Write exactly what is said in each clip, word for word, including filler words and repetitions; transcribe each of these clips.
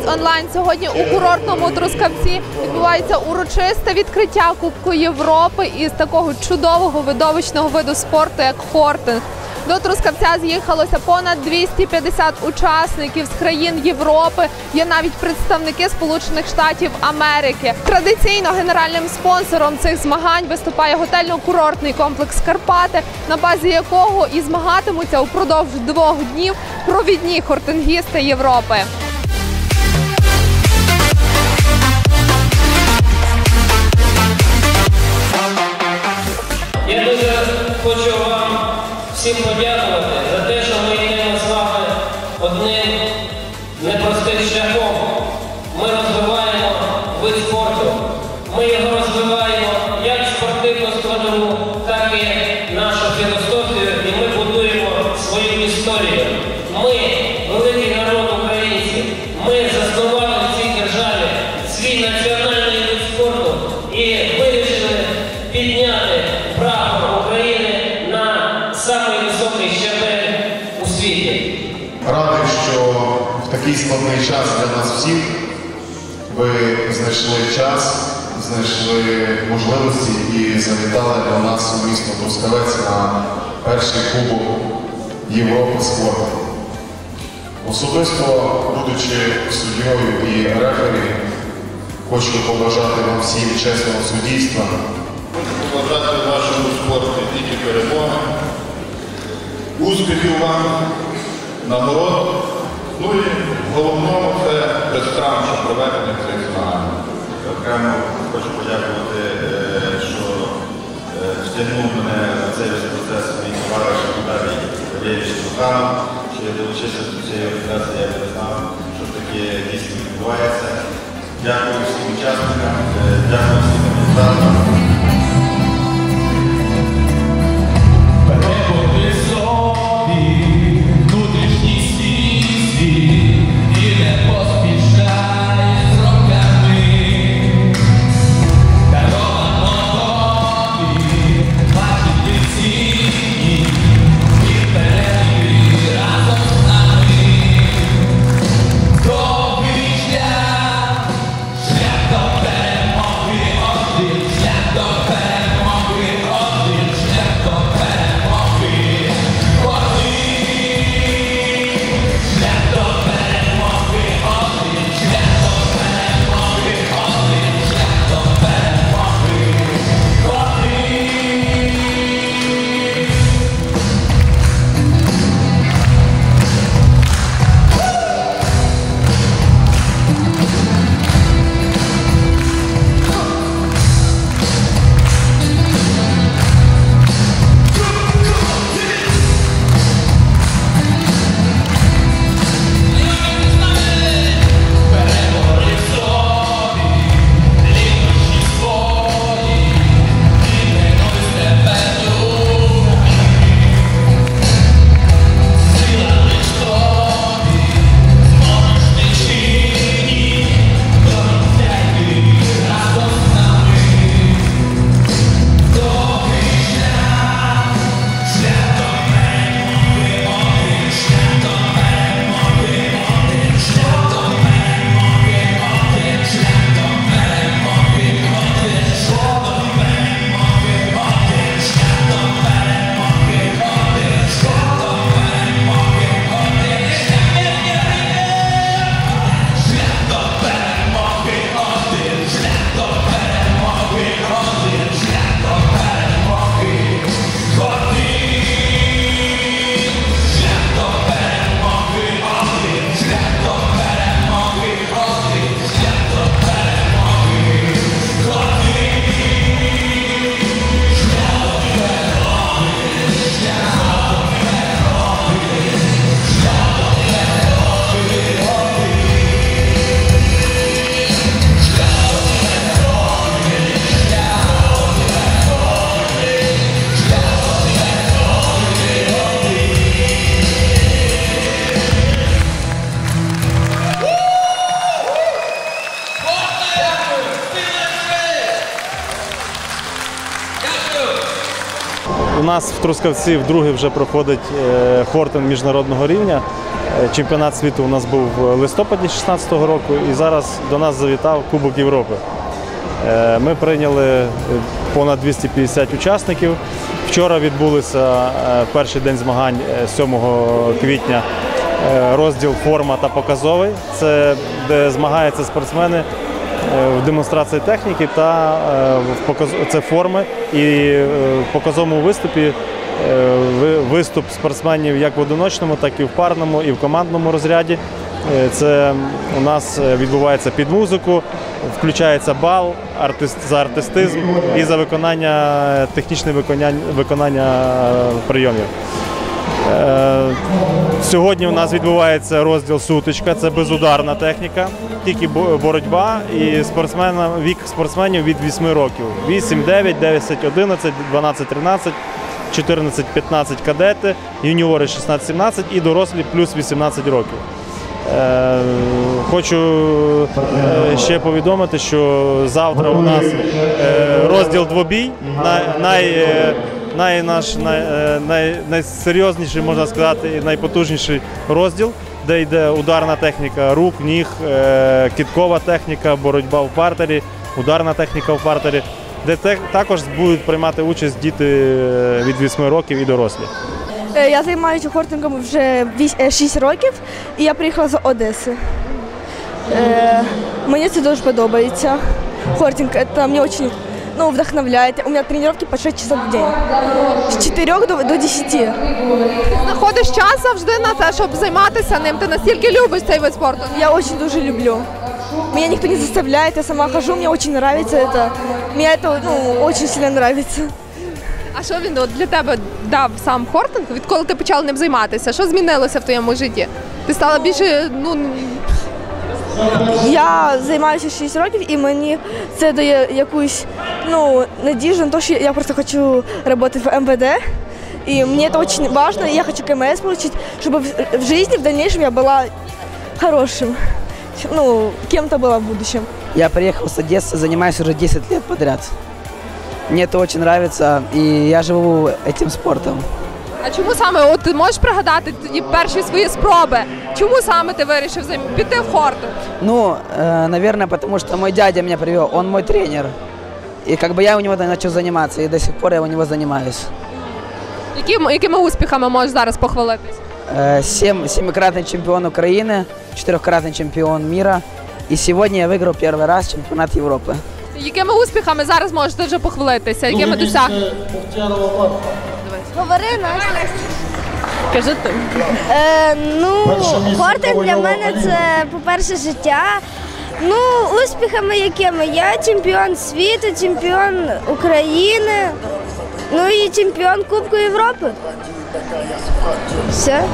онлайн. Сьогодні у курортному Трускавці відбувається урочисте відкриття Кубку Європи із такого чудового видовищного виду спорту, як хортинг. До Трускавця з'їхалося понад двісті п'ятдесят учасників з країн Європи. Є навіть представники Сполучених Штатів Америки. Традиційно генеральним спонсором цих змагань виступає готельно-курортний комплекс «Карпати», на базі якого і змагатимуться упродовж двох днів провідні хортингісти Європи. Я дуже хочу вам всім подякувати за те, що ми йдемо з вами одним непростим шляхом. Ми розвиваємо вид спорту. Ми його розвиваємо як спортивну складову, так і нашу філософію, і ми будуємо свою історію. Ми, великий народ українців, ми заснували в цій державі свій національний вид спорту і вирішили підняти прапор України на самий високий щабель у світі. Радий, що в такий складний час для нас всіх ви знайшли час, знайшли можливості і завітали до нас у місто Трускавець на перший Кубок Європи спорту. Особисто, будучи суддєю і рефері, хочу побажати вам всім чесного суддівства. Побажати вашому спорту тільки перемоги, успіхів вам, нагород. Ну і головному це безтравче проведення цих змагань. Окремо хочу подякувати, що втягнув мене на цей процес мій товариш Віталій Валерійович Труханов, що я долучився до цієї організації, я не знав, що таке дійсно відбувається. Дякую всім учасникам, дякую всім організаторам. У нас в Трускавці вдруге вже проходить хортинг міжнародного рівня. Чемпіонат світу у нас був в листопаді шістнадцятого року, і зараз до нас завітав Кубок Європи. Ми прийняли понад двісті п'ятдесят учасників. Вчора відбулися перший день змагань сьомого квітня, розділ форма та показовий. Це де змагаються спортсмени в демонстрації техніки та в показ... це форми. І в показовому виступі виступ спортсменів як в одиночному, так і в парному, і в командному розряді. Це у нас відбувається під музику, включається бал артист, за артистизм і за виконання, технічне виконання, виконання прийомів. Сьогодні у нас відбувається розділ сутичка, це безударна техніка, тільки боротьба, і спортсмена, вік спортсменів від вісьми років. вісім, дев'ять, десять, одинадцять, дванадцять, тринадцять, чотирнадцять, п'ятнадцять кадети, юніори шістнадцять, сімнадцять і дорослі плюс вісімнадцять років. Хочу ще повідомити, що завтра у нас розділ двобій, най, най, наш, най, най, найсерйозніший, можна сказати, і найпотужніший розділ, де йде ударна техніка рук, ніг, кидкова техніка, боротьба в партері, ударна техніка в партері, де також будуть приймати участь діти від вісьми років і дорослі. Я займаюся хортингом вже шість років, і я приїхала з Одеси. Мені це дуже подобається. Хортинг це мене дуже ну, вдохновляє. У мене тренування по шість часов в день. З чотирьох до десяти. Знаходиш час завжди на те, щоб займатися ним? Ти настільки любиш цей вид спорту? Я дуже дуже люблю. Меня никто не заставляет, я сама хожу, мне очень нравится это. Мне это ну, очень сильно нравится. А що він от, для тебе дав сам хортинг? Відколи ти почала ним займатися? Що змінилося в твоєму житті? Ти стала більше, ну... Я займаюся шість років, і мені це дає якусь ну, надіжду на те, що я просто хочу працювати в ем ве де. І мені це дуже важливо, і я хочу ка ем ес отримати, щоб в житті в дальнейшем я була хорошим. Ну, кем-то была в будущем. Я приехал с Одессы, занимаюсь уже десять лет подряд. Мне это очень нравится, и я живу этим спортом. А чому саме, от ти можеш пригадати тоді перші свої спроби? Чому саме ти вирішив піти в хортинг? Ну, э, наверное, потому что мой дядя меня привел, он мой тренер. И как бы я у него начал заниматься, и до сих пор я у него занимаюсь. Якими, якими успіхами можеш зараз похвалитись? Семь, семикратный чемпион Украины, четырехкратный чемпион мира. И сегодня я выиграл первый раз чемпионат Европы. Якими успіхами зараз можете вже похвалитися? Якими досягненнями? Говори, Настя. Кажи ти. Е, ну, хортинг для мене це, по-перше, життя. Ну, успіхами якими? Я чемпіон світу, чемпіон України, ну і чемпіон Кубку Європи. Все.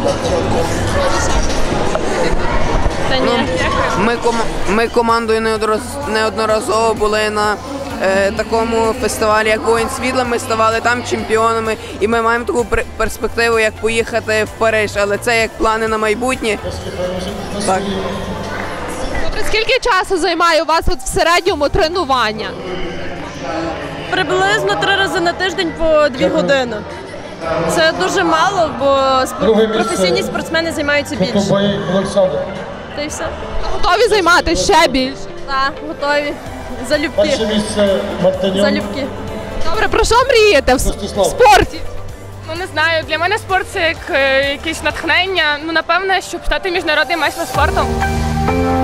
Ну, ми, ком ми командою неодноразово були на е, такому фестивалі, як «Воїн світла». Ми ставали там чемпіонами, і ми маємо таку перспективу, як поїхати в Париж. Але це як плани на майбутнє. Так. Добре, скільки часу займає у вас от в середньому тренування? Приблизно три рази на тиждень по дві години. Це дуже мало, бо професійні спортсмени займаються більше. Та й все. Готові займати ще більше? Так, готові. Залюбки. Залюбки. Добре, про що мрієте в, в спорті? Ну, не знаю, для мене спорт – це як е, якесь натхнення. Ну, напевне, щоб стати міжнародним майстром спорту.